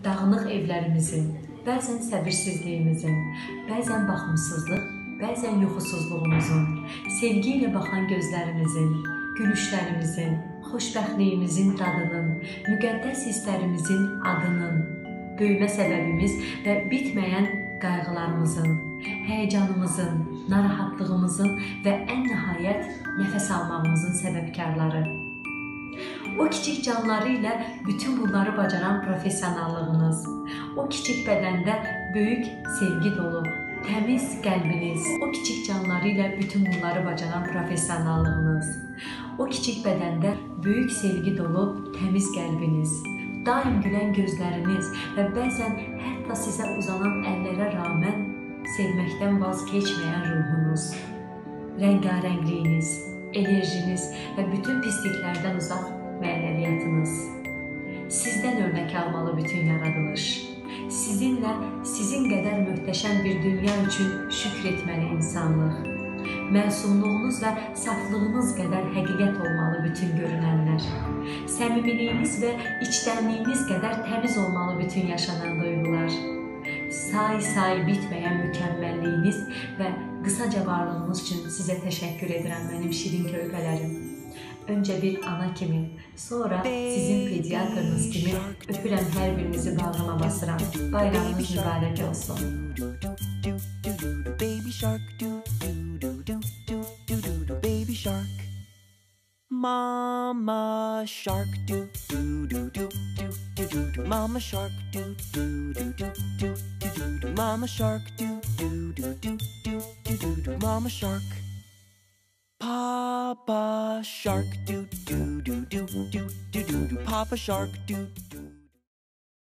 dağınıq evlərimizin, bəzən səbirsizliyimizin, bəzən baxımsızlıq, bəzən yuxusuzluğumuzun, sevgi ilə baxan gözlərimizin, gülüşlərimizin, xoşbəxtliyimizin dadının, müqəddəs hisslərimizin adının, böyümə səbəbimiz və bitməyən qayğılarımızın, həyəcanımızın, narahatlığımızın və ən nəhayət nəfəs almağımızın səbəbkarları. O kiçik canları ilə bütün bunları bacaran professionallığınız, o kiçik bədəndə böyük sevgi dolu, təmiz qəlbiniz, o kiçik canları ilə bütün bunları bacaran professionallığınız, o kiçik bədəndə böyük sevgi dolu, təmiz qəlbiniz, daim gülən gözləriniz və bəzən hətta sizə uzanan əllərə rağmen sevməkdən vaz keçməyən ruhunuz, rəngarəngliyiniz, enerjiniz və bütün pisliklərdən uzaq mənəviyyatınız. Sizdən örnək almalı bütün yaradılış. Sizinlə sizin qədər möhtəşəm bir dünya üçün şükr etməli insanlıq. Məsumluğunuz və saflığınız qədər həqiqət olmalı bütün görünənlər. Səmimiliyiniz və içdənliyiniz qədər təmiz olmalı bütün yaşanan duyğular. Say bitməyən mükəmməlliyiniz və qısaca varlığınız üçün sizə təşəkkür edirəm mənim şirin körpələrim. Öncə bir ana kimi, sonra sizin pediatrınız kimi öpürəm hər birinizi bağrıma basıram. Bayramınız mübarək olsun. Baby shark, baby shark. Mama shark, Mama shark, Mama shark, Mama shark. Papa shark, Papa shark,